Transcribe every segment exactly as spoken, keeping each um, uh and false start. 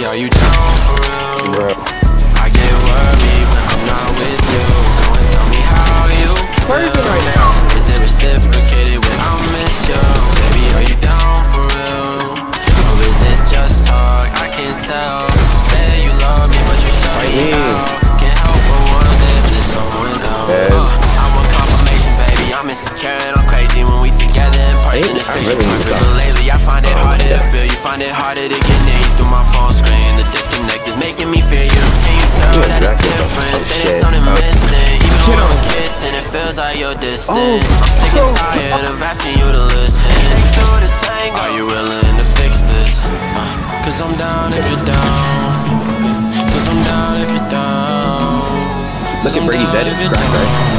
Baby, are you down for real? Bro. I get worried when I'm not with you. Go and tell me how you feel. Right now. Is it reciprocated when I miss you? Baby, are you down for real? Or is it just talk? I can't tell. Say you love me, but you shut me out. Can't help but wonder if there's someone else. Yes. uh, I want confirmation, baby. I'm insecure and I'm crazy when we together in person. It's picture perfect, but lately I find it harder to feel you. Find it harder to get near you through my phone screen. The disconnect is making me fear you. Can you tell that it's different? That it's something missing. Even when we're kissing, it feels like you're distant. I'm sick and tired of asking you to listen. Are you willing to fix this? Uh, Cause I'm down if you're down. Cause I'm down if you're down. Look at Brady Bed, it's cracked,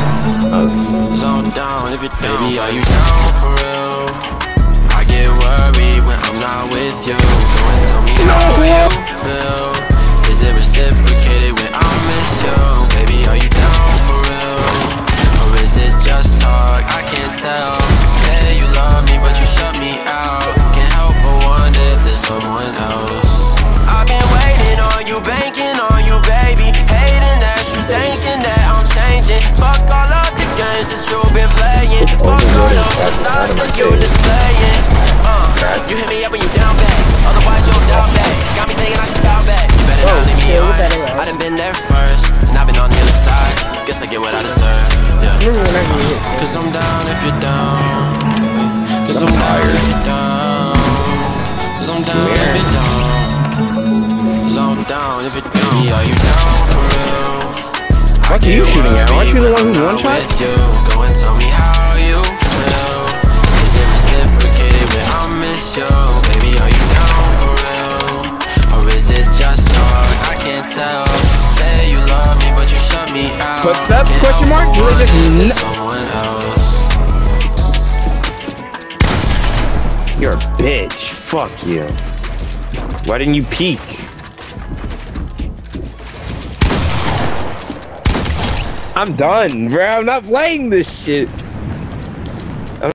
right? Cause I'm down if you're down. Baby, are you down for real? I get worried when I'm not with you. Go and tell me how you feel. Is it reciprocated when I miss you? Baby, are you down for real? Or is it just talk? I can't tell. Say you love me, but you shut me out. Can't help but wonder if there's someone else. I've been waiting on you, banking on you, baby. Hating that you thinking that I'm changing. Fuck all of the games that you've been playing. Fuck all of the signs that you're displaying. Uh, you hit me up when you down bad. Otherwise you'll down bad. Got me thinking I should stop back. You better not leave me on. I done been there first, and I've been on the other side. Guess I get what I deserve. Yeah. Cause I'm down if you're down. Cause I'm down if you're down. Cause I'm down if you're down. Cause I'm down if you're down. Are you down for real? What are you shooting at? Aren't you the one who one shot? Go and tell me how you feel. Is it reciprocated when I miss you? Baby, are you down for real? Or is it just talk? I can't tell. Say you love me, but you shut me out. What's up? Question mark? You really just someone else. You're a bitch. Fuck you. Why didn't you peek? I'm done, bro. I'm not playing this shit.